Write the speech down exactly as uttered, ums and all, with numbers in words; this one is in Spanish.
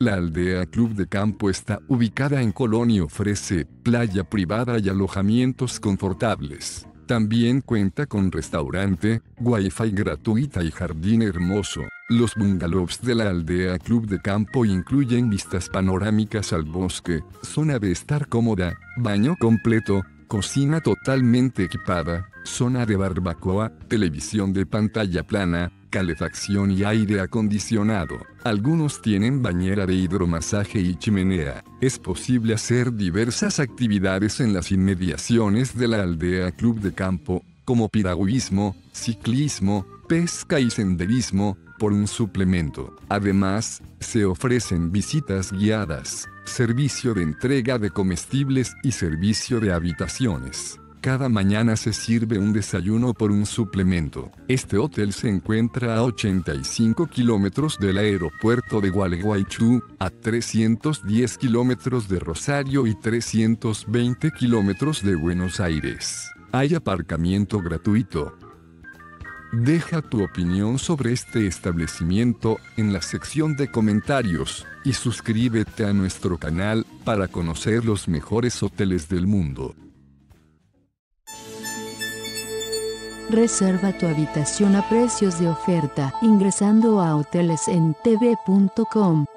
La aldea Club de Campo está ubicada en Colón y ofrece playa privada y alojamientos confortables. También cuenta con restaurante, wifi gratuita y jardín hermoso. Los bungalows de la aldea Club de Campo incluyen vistas panorámicas al bosque, zona de estar cómoda, baño completo, cocina totalmente equipada, zona de barbacoa, televisión de pantalla plana, calefacción y aire acondicionado. Algunos tienen bañera de hidromasaje y chimenea. Es posible hacer diversas actividades en las inmediaciones de la aldea Club de Campo, como piragüismo, ciclismo, pesca y senderismo, por un suplemento. Además, se ofrecen visitas guiadas, servicio de entrega de comestibles y servicio de habitaciones. Cada mañana se sirve un desayuno por un suplemento. Este hotel se encuentra a ochenta y cinco kilómetros del aeropuerto de Gualeguaychú, a trescientos diez kilómetros de Rosario y trescientos veinte kilómetros de Buenos Aires. Hay aparcamiento gratuito. Deja tu opinión sobre este establecimiento en la sección de comentarios y suscríbete a nuestro canal para conocer los mejores hoteles del mundo. Reserva tu habitación a precios de oferta ingresando a hoteles en t v punto com.